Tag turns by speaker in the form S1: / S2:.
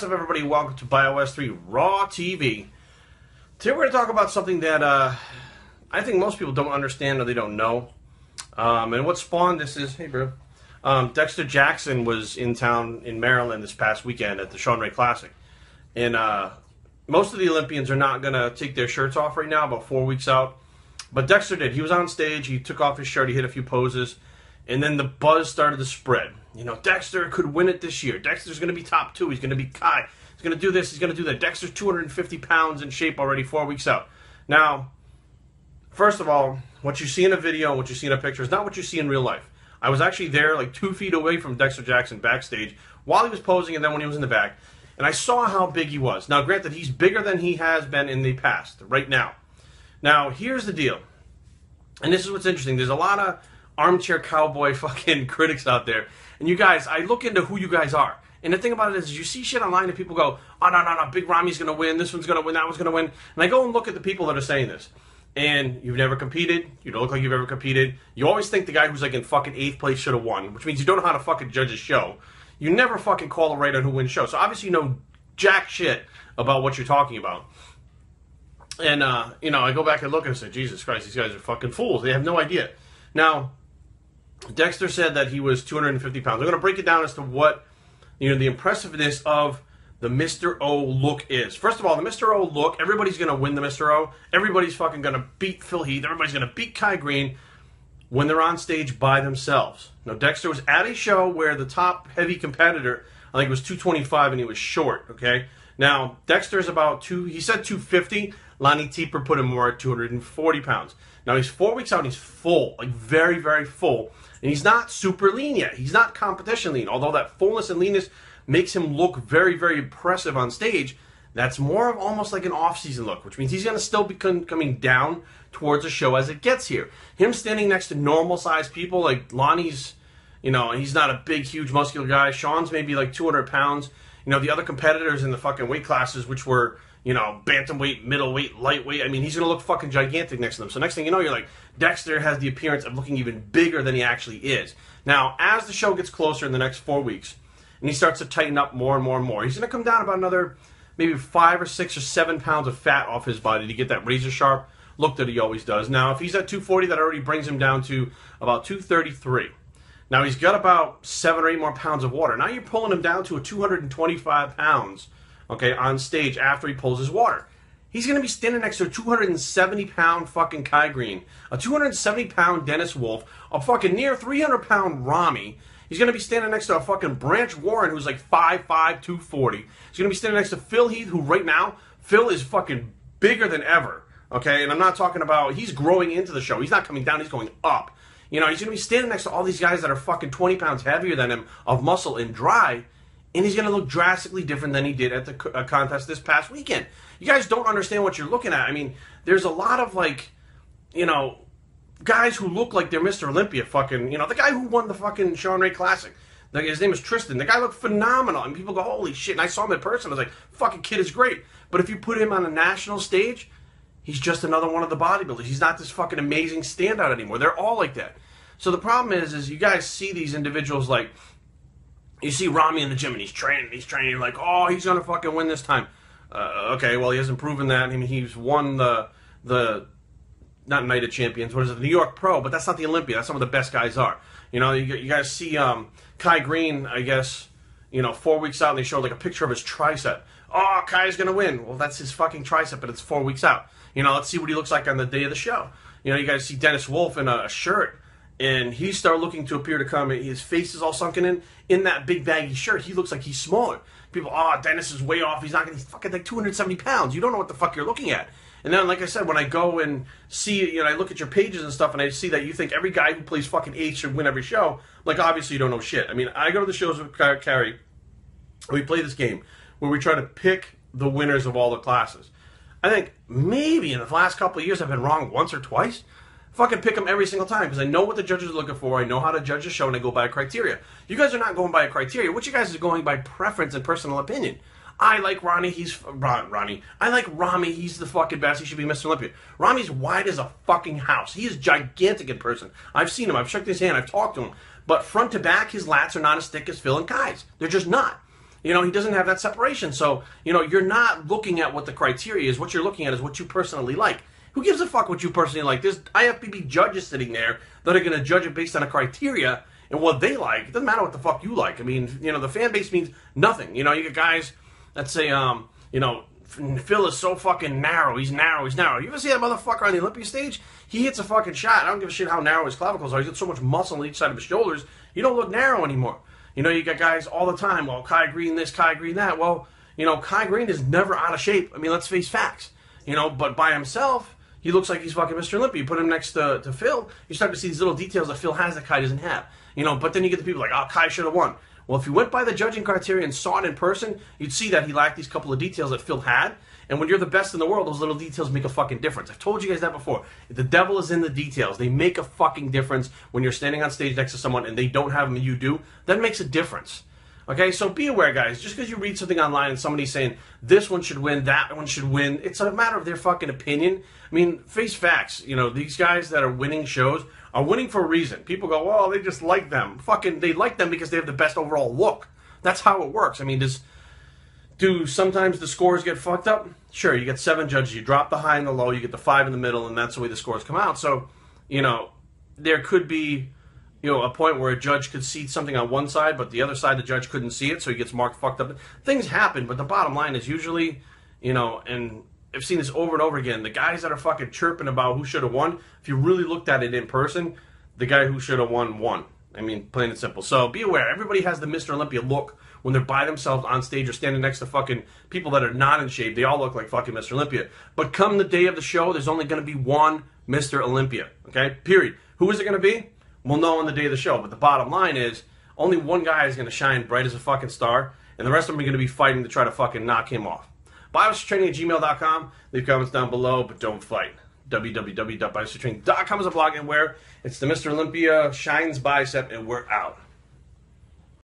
S1: up, everybody? Welcome to BioS 3 Raw TV. Today we're going to talk about something that I think most people don't understand or they don't know. And what spawned this is, hey bro, Dexter Jackson was in town in Maryland this past weekend at the Shawn Ray Classic. And most of the Olympians are not going to take their shirts off right now, about 4 weeks out. But Dexter did. He was on stage, he took off his shirt, he hit a few poses, and then the buzz started to spread. You know, Dexter could win it this year. Dexter's going to be top 2. He's going to be Kai. He's going to do this. He's going to do that. Dexter's 250 pounds in shape already 4 weeks out. Now, first of all, what you see in a video and what you see in a picture is not what you see in real life. I was actually there like 2 feet away from Dexter Jackson backstage while he was posing and then when he was in the back. And I saw how big he was. Now, granted, he's bigger than he has been in the past, right now. Now, here's the deal. And this is what's interesting. There's a lot of armchair cowboy fucking critics out there. And you guys, I look into who you guys are. And the thing about it is you see shit online and people go, oh, no, Big Rami's going to win, this one's going to win, that one's going to win. And I go and look at the people that are saying this. And you've never competed, you don't look like you've ever competed. You always think the guy who's like in fucking 8th place should have won, which means you don't know how to fucking judge a show. You never fucking call a right on who wins show. So obviously you know jack shit about what you're talking about. And, you know, I go back and look and say, Jesus Christ, these guys are fucking fools. They have no idea. Now, Dexter said that he was 250 pounds. I'm going to break it down as to what, you know, the impressiveness of the Mr. O look is. First of all, the Mr. O look, everybody's going to win the Mr. O. Everybody's fucking going to beat Phil Heath. Everybody's going to beat Kai Green when they're on stage by themselves. Now, Dexter was at a show where the top heavy competitor, I think it was 225, and he was short, okay? Now, Dexter's about he said 250. Lonnie Teeper put him more at 240 pounds. Now, he's 4 weeks out, and he's full, like very, very full. And he's not super lean yet. He's not competition lean, although that fullness and leanness makes him look very, very impressive on stage. That's more of almost like an off-season look, which means he's going to still be coming down towards the show as it gets here. Him standing next to normal-sized people, like Lonnie's, you know, he's not a big, huge, muscular guy. Sean's maybe like 200 pounds. You know, the other competitors in the fucking weight classes, which were, you know, bantamweight, middleweight, lightweight, I mean, he's going to look fucking gigantic next to them. So next thing you know, you're like, Dexter has the appearance of looking even bigger than he actually is. Now, as the show gets closer in the next 4 weeks, and he starts to tighten up more and more and more, he's going to come down about another maybe 5 or 6 or 7 pounds of fat off his body to get that razor-sharp look that he always does. Now, if he's at 240, that already brings him down to about 233. Now, he's got about 7 or 8 more pounds of water. Now you're pulling him down to a 225 pounds, okay, on stage after he pulls his water. He's going to be standing next to a 270-pound fucking Kai Green, a 270-pound Dennis Wolf, a fucking near 300-pound Rami. He's going to be standing next to a fucking Branch Warren, who's like 5'5", 240. He's going to be standing next to Phil Heath, who right now, Phil is fucking bigger than ever, okay? And I'm not talking about, he's growing into the show. He's not coming down, he's going up. You know, he's going to be standing next to all these guys that are fucking 20 pounds heavier than him of muscle and dry, and he's going to look drastically different than he did at the contest this past weekend. You guys don't understand what you're looking at. I mean, there's a lot of, like, you know, guys who look like they're Mr. Olympia fucking, you know, the guy who won the fucking Shawn Ray Classic. His name is Tristan. The guy looked phenomenal, and people go, holy shit, and I saw him in person. I was like, fucking kid is great. But if you put him on a national stage, he's just another one of the bodybuilders. He's not this fucking amazing standout anymore. They're all like that. So the problem is you guys see these individuals like, you see Rami in the gym and he's training, you're like, oh, he's going to fucking win this time. Okay, well, he hasn't proven that. I mean, he's won the not Night of Champions, what is it, the New York Pro, but that's not the Olympia. That's some of the best guys are. You know, you guys see Kai Green, I guess, you know, 4 weeks out, and they showed like a picture of his tricep. Oh, Kai's going to win. Well, that's his fucking tricep, but it's 4 weeks out. You know, let's see what he looks like on the day of the show. You know, you guys see Dennis Wolf in a shirt, and he started looking to appear to come, his face is all sunken in that big baggy shirt. He looks like he's smaller. People, oh, Dennis is way off. He's fucking like 270 pounds. You don't know what the fuck you're looking at. And then, like I said, when I go and see, you know, I look at your pages and stuff, and I see that you think every guy who plays fucking 8 should win every show, like, obviously you don't know shit. I mean, I go to the shows with Carrie, we play this game where we try to pick the winners of all the classes. I think maybe in the last couple of years I've been wrong once or twice. Fucking pick them every single time because I know what the judges are looking for. I know how to judge a show, and I go by criteria. You guys are not going by a criteria. What you guys are going by preference and personal opinion. I like Ronnie. I like Rami. He's the fucking best. He should be Mr. Olympia. Rami's wide as a fucking house. He is gigantic in person. I've seen him. I've shook his hand. I've talked to him. But front to back, his lats are not as thick as Phil and Kai's. They're just not. You know, he doesn't have that separation. So, you know, you're not looking at what the criteria is. What you're looking at is what you personally like. Who gives a fuck what you personally like? There's IFBB judges sitting there that are going to judge it based on a criteria and what they like. It doesn't matter what the fuck you like. I mean, you know, the fan base means nothing. You know, you get guys that say, you know, Phil is so fucking narrow. He's narrow. He's narrow. You ever see that motherfucker on the Olympia stage? He hits a fucking shot. I don't give a shit how narrow his clavicles are. He's got so much muscle on each side of his shoulders. You don't look narrow anymore. You know, you got guys all the time. Well, Kai Green this, Kai Green that. Well, you know, Kai Green is never out of shape. I mean, let's face facts. You know, but by himself, he looks like he's fucking Mr. Olympia. You put him next to Phil, you start to see these little details that Phil has that Kai doesn't have. You know, but then you get the people like, oh, Kai should have won. Well, if you went by the judging criteria and saw it in person, you'd see that he lacked these couple of details that Phil had. And when you're the best in the world, those little details make a fucking difference. I've told you guys that before. The devil is in the details. They make a fucking difference when you're standing on stage next to someone and they don't have them and you do. That makes a difference. Okay, so be aware, guys. Just because you read something online and somebody's saying this one should win, that one should win, it's a matter of their fucking opinion. I mean, face facts. You know, these guys that are winning shows are winning for a reason. People go, well, they just like them. Fucking, they like them because they have the best overall look. That's how it works. I mean, do sometimes the scores get fucked up? Sure, you get 7 judges. You drop the high and the low. You get the 5 in the middle, and that's the way the scores come out. So, you know, there could be, you know, a point where a judge could see something on one side, but the other side the judge couldn't see it, so he gets marked fucked up. Things happen, but the bottom line is usually, you know, and I've seen this over and over again, the guys that are fucking chirping about who should have won, if you really looked at it in person, the guy who should have won, won. I mean, plain and simple. So be aware, everybody has the Mr. Olympia look when they're by themselves on stage or standing next to fucking people that are not in shape. They all look like fucking Mr. Olympia. But come the day of the show, there's only going to be one Mr. Olympia. Okay? Period. Who is it going to be? We'll know on the day of the show. But the bottom line is, only one guy is going to shine bright as a fucking star, and the rest of them are going to be fighting to try to fucking knock him off. BioStraining@gmail.com. Leave comments down below, but don't fight. www.biostraining.com is a blog and where it's the Mr. Olympia Shines Bicep, and we're out.